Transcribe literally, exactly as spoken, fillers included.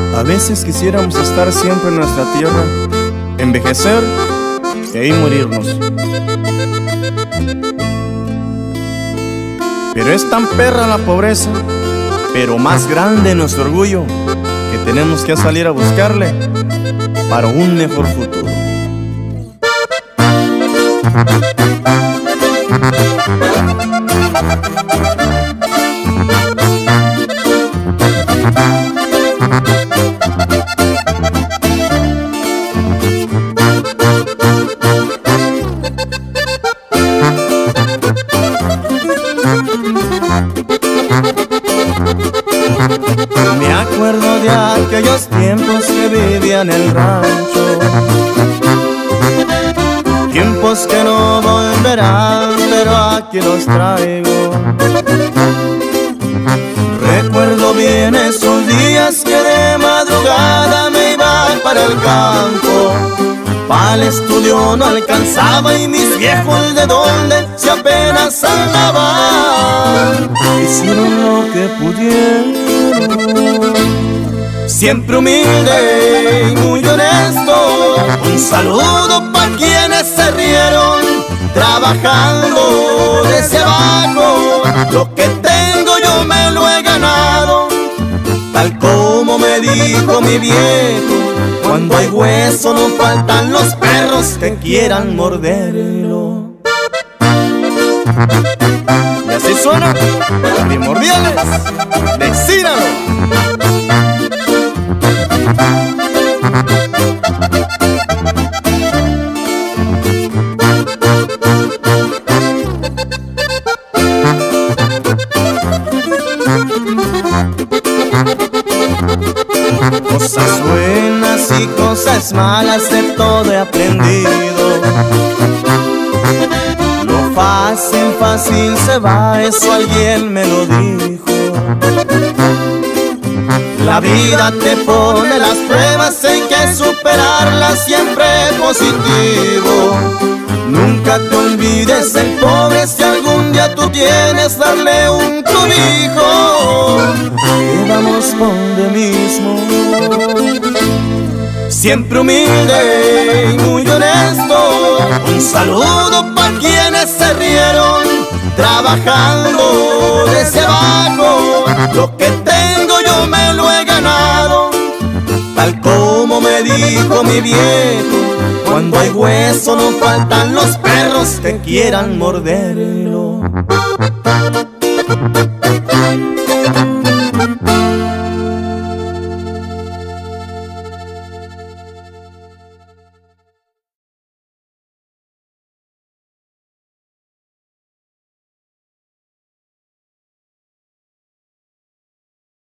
A veces quisiéramos estar siempre en nuestra tierra, envejecer y ahí morirnos. Pero es tan perra la pobreza, pero más grande nuestro orgullo, que tenemos que salir a buscarle para un mejor futuro. Me acuerdo de aquellos tiempos que vivía en el rancho, tiempos que no volverán, pero aquí los traigo. Recuerdo bien esos días que de madrugada me iba para el campo. Para el estudio no alcanzaba y mis viejos de donde si apenas andaban hicieron lo que pudieron. Siempre humilde y muy honesto, un saludo pa' quienes se rieron. Trabajando desde abajo, lo que tengo yo me lo he ganado. Tal como me dijo mi viejo, cuando hay hueso no faltan los perros que quieran morderlo. Y así suena Primordiales de Círano. Cosas buenas y cosas malas de todo he aprendido. Lo fácil, fácil se va, eso alguien me lo dijo. La vida te pone las pruebas, hay que superarlas siempre positivo. Nunca te olvides del pobre, si algún día tú tienes, darle un cobijo. Y vamos por de mismo. Siempre humilde y muy honesto, un saludo pa' quienes se rieron. Trabajando desde abajo, lo que tengo yo me lo he ganado. Tal como me dijo mi viejo, cuando hay hueso no faltan los perros que quieran morderlo.